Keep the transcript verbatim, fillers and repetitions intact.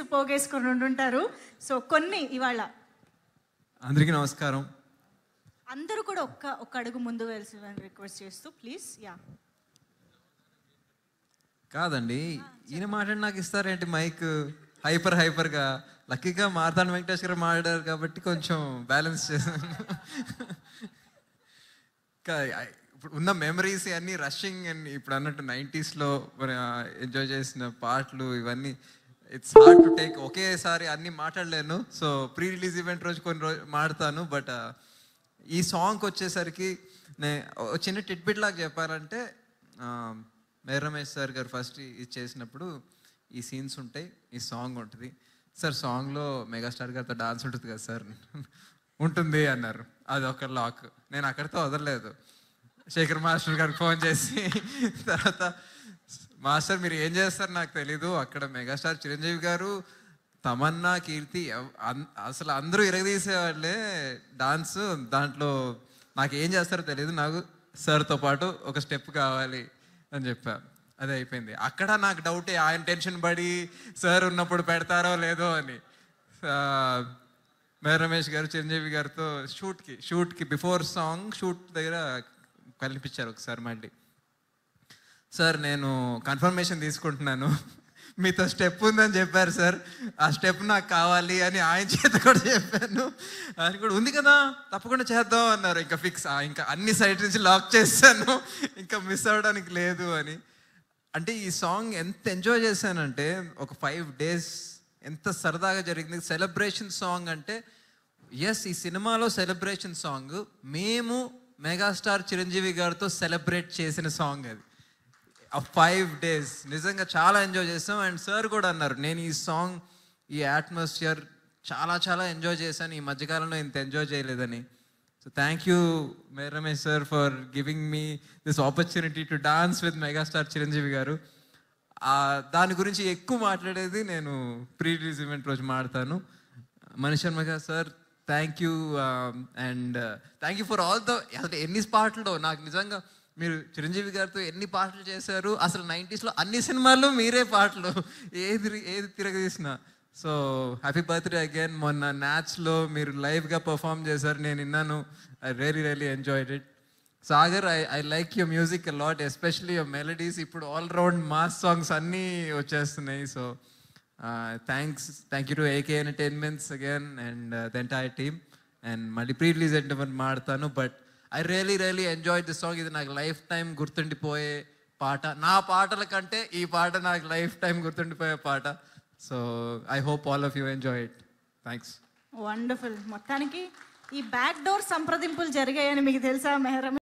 పోగేసుకొని ఉండుంటారు. సో కొన్ని ఇవాళ అందరికీ నమస్కారం. అందరూ కూడా ఒక్క ఒక్క అడుగు ముందు వెళ్ళాలని రిక్వెస్ట్ చేస్తూ ప్లీజ్. యా కాదండి, ఈయన మాట్లాడి నాకు ఇస్తారేంటి మైక్ హైపర్ హైపర్గా? లక్కీగా మార్తాండ వెంకటేష్ గారు మాట్లాడారు కాబట్టి కొంచెం బ్యాలెన్స్ చేశాను. ఇప్పుడు ఉన్న మెమరీస్ అన్నీ రషింగ్ అండ్ ఇప్పుడు అన్నట్టు నైంటీస్లో ఎంజాయ్ చేసిన పాటలు ఇవన్నీ ఇట్స్ హార్డ్ టు టేక్ ఒకేసారి అన్నీ మాట్లాడలేను. సో ప్రీ రిలీజ్ ఈవెంట్ రోజు కొన్ని రోజు మాడతాను. బట్ ఈ సాంగ్కి వచ్చేసరికి నే చిన్న టిట్బిట్ లాగా చెప్పాలంటే, మేర రమేష్ సార్ గారు ఫస్ట్ ఇది చేసినప్పుడు ఈ సీన్స్ ఉంటాయి, ఈ సాంగ్ ఉంటుంది. సార్ సాంగ్లో మెగాస్టార్ గారితో డాన్స్ ఉంటుంది కదా సార్, ఉంటుంది అన్నారు. అది ఒక లాక్. నేను అక్కడితో వదలలేదు. శేఖర్ మాస్టర్ గారికి ఫోన్ చేసి తర్వాత మాస్టర్ మీరు ఏం చేస్తారు నాకు తెలీదు, అక్కడ మెగాస్టార్ చిరంజీవి గారు, తమన్నా, కీర్తి అసలు అందరూ ఇరగదీసేవాళ్ళే డాన్స్, దాంట్లో నాకు ఏం చేస్తారో తెలియదు, నాకు సార్తో పాటు ఒక స్టెప్ కావాలి అని చెప్పా. అదే అయిపోయింది. అక్కడ నాకు డౌటే, ఆయన టెన్షన్ పడి సార్ ఉన్నప్పుడు పెడతారో లేదో అని. మేర రమేష్ గారు చిరంజీవి గారితో షూట్కి షూట్కి బిఫోర్ సాంగ్ షూట్ దగ్గర కల్పించారు ఒకసారి. మళ్ళీ సార్ నేను కన్ఫర్మేషన్ తీసుకుంటున్నాను, మీతో స్టెప్ ఉందని చెప్పారు సార్, ఆ స్టెప్ నాకు కావాలి అని ఆయన చేత కూడా చెప్పాను. ఆయన కూడా ఉంది కదా తప్పకుండా చేద్దాం అన్నారు. ఇంకా ఫిక్స్, ఇంకా అన్ని సైడ్ నుంచి లాక్ చేశాను, ఇంకా మిస్ అవ్వడానికి లేదు అని. అంటే ఈ సాంగ్ ఎంత ఎంజాయ్ చేశానంటే, ఒక ఫైవ్ డేస్ ఎంత సరదాగా జరిగింది. సెలబ్రేషన్ సాంగ్ అంటే ఎస్, ఈ సినిమాలో సెలబ్రేషన్ సాంగ్ మేము మెగాస్టార్ చిరంజీవి గారితో సెలబ్రేట్ చేసిన సాంగ్ అది. ఆ ఫైవ్ డేస్ నిజంగా చాలా ఎంజాయ్ చేసాం. అండ్ సార్ కూడా అన్నారు, నేను ఈ సాంగ్ ఈ అట్మాస్ఫియర్ చాలా చాలా ఎంజాయ్ చేశాను, ఈ మధ్యకాలంలో ఇంత ఎంజాయ్ చేయలేదని. సో థ్యాంక్ యూ మేర Ramesh sir for giving me this opportunity to dance with megastar Chiranjeevi గారు. దాని గురించి ఎక్కువ మాట్లాడేది నేను ప్రీ రిలీజ్ ఈవెంట్ రోజు మాడతాను. మనీష్ శర్మ గారు sir thank you. And thank you for all the, అసలు ఎన్ని పాటలు నాకు నిజంగా మీరు చిరంజీవి గారితో ఎన్ని పాటలు చేశారు. అసలు నైంటీస్లో అన్ని సినిమాల్లో మీరే పాటలు, ఏది ఏది తిరగదీసిన. So happy birthday again. మొన్న న్యాచ్లో మీరు లైవ్గా పర్ఫామ్ చేశారు, నేను విన్నాను. I really really enjoyed it. Sagar, I I like your music a lot, especially your melodies. ఇప్పుడు ఆల్ రౌండ్ మాస్ సాంగ్స్ అన్నీ వచ్చేస్తున్నాయి. So thanks thank you to AK entertainments again and the entire team. And మళ్ళీ pre release entertainment మాడతాను. But I really really enjoy this song. ఇది నాకు life time గుర్తుండిపోయే పాట. నా పాటల కంటే ఈ పాట నాకు లైఫ్ టైం గుర్తుండిపోయే పాట. So I hope all of you enjoy it. Thanks. Wonderful. మొత్తానికి ఈ బ్యాక్ డోర్ సంప్రదింపులు జరిగాయని మీకు తెలుసా మెహర్ రమేష్?